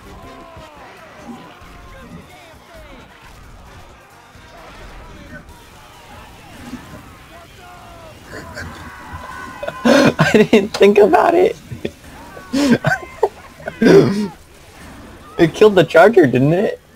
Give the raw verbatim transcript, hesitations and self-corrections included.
I didn't think about it. It killed the charger, didn't it?